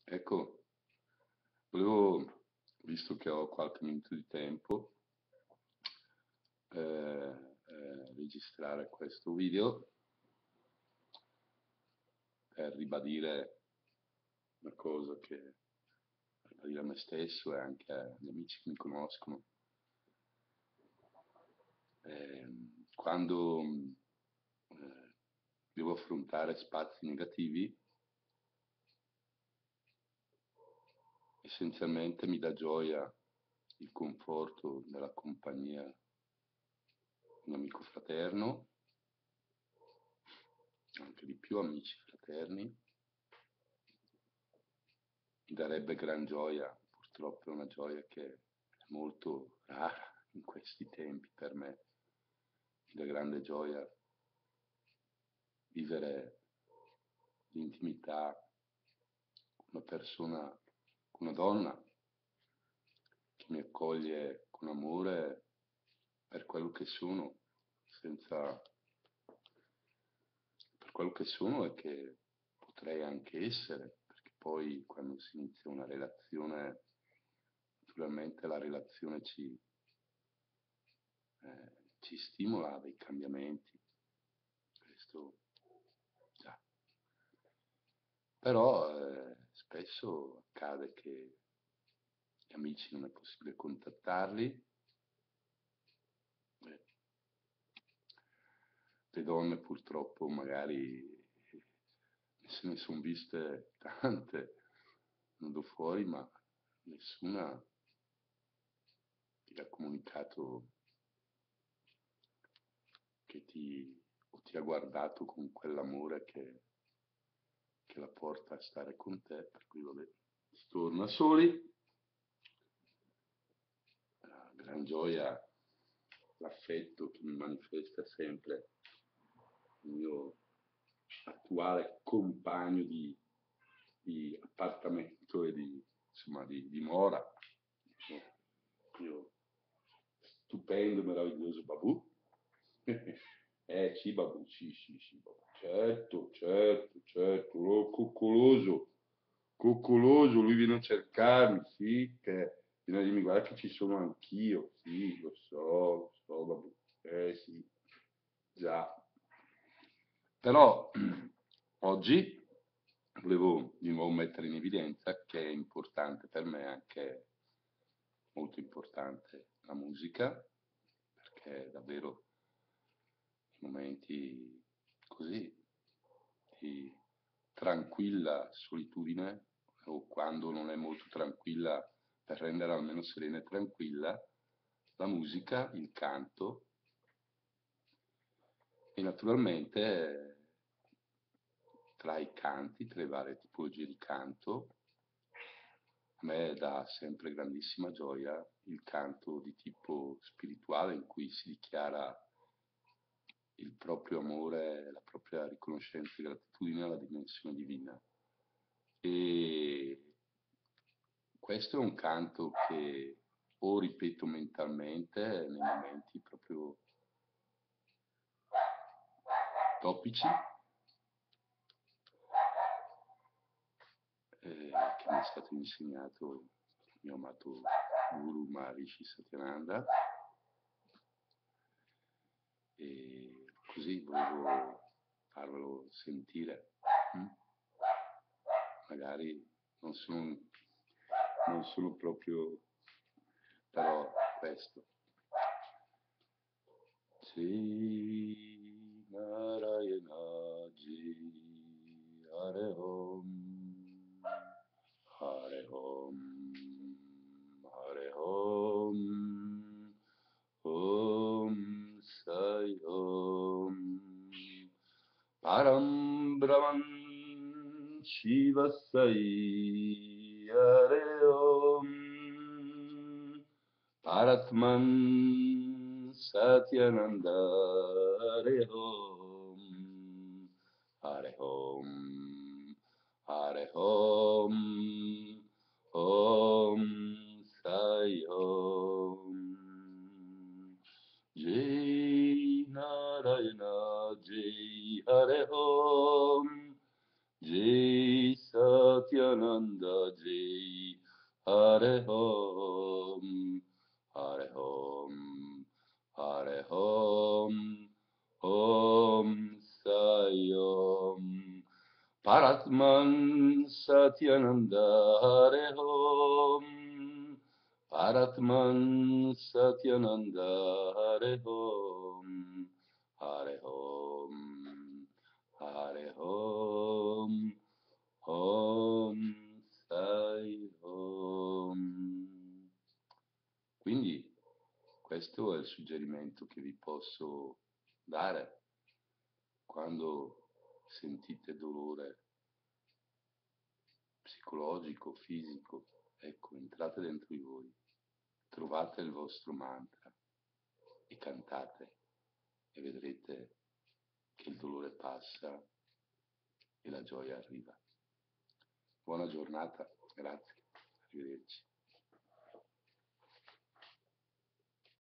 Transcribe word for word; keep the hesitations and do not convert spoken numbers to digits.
Ecco, volevo, visto che ho qualche minuto di tempo, eh, eh, registrare questo video per ribadire una cosa che ribadire a me stesso e anche agli amici che mi conoscono. Eh, quando eh, devo affrontare spazi negativi, essenzialmente mi dà gioia il conforto della compagnia di un amico fraterno, anche di più amici fraterni. Mi darebbe gran gioia, purtroppo è una gioia che è molto rara in questi tempi per me. Mi dà grande gioia vivere l'intimità con una persona, con una donna che mi accoglie con amore per quello che sono, senza per quello che sono e che potrei anche essere, perché poi quando si inizia una relazione, naturalmente la relazione ci, eh, ci stimola a dei cambiamenti, questo già. Però eh, spesso accade che gli amici non è possibile contattarli, eh, le donne purtroppo magari se ne sono viste tante venuto fuori, ma nessuna ti ha comunicato che ti, o ti ha guardato con quell'amore che, che la porta a stare con te, per cui vabbè, si torna soli. La gran gioia, l'affetto che mi manifesta sempre il mio attuale compagno di, di appartamento e di, insomma, di dimora, io stupendo, meraviglioso Babù. Eh sì, Babù, sì, sì, sì, Babù. Certo, certo, certo, oh, coccoloso, coccoloso, lui viene a cercarmi, sì, che viene a dirmi, guarda che ci sono anch'io, sì, lo so, lo so, Babù, eh sì, già. Però oggi volevo di nuovo mettere in evidenza che è importante per me, anche molto importante, la musica, perché davvero in momenti così di tranquilla solitudine o quando non è molto tranquilla per rendere almeno serena e tranquilla, la musica, il canto e naturalmente tra i canti, tra le varie tipologie di canto, a me dà sempre grandissima gioia il canto di tipo spirituale in cui si dichiara il proprio amore, la propria riconoscenza e gratitudine alla dimensione divina. E questo è un canto che o ripeto mentalmente nei momenti proprio topici, eh, che mi è stato insegnato il mio amato Guru Maharishi Satyananda, e così volevo farvelo sentire. Mm? Magari non sono, non sono proprio, però questo. Sri Narayana Ji Hare Om Hare Om Hare Om Om Sai Om Param Brahman Shiva Sai Hare Om Paratman Satyananda Hare Om Hare Om Hare Om Om Sai Om Jai Narayana Jai Hare Om Jai Satyananda Satyananda Jai. Hare Om, Hare Om, Hare Om, Om Sai Om. Paratman Satyananda Hare Om, Paratman Satyananda Hare Om, Hare Om, Hare Om, Om Sai Om. Quindi questo è il suggerimento che vi posso dare quando sentite dolore psicologico, fisico. Ecco, entrate dentro di voi, trovate il vostro mantra e cantate e vedrete che il dolore passa e la gioia arriva. Buona giornata, grazie, arrivederci.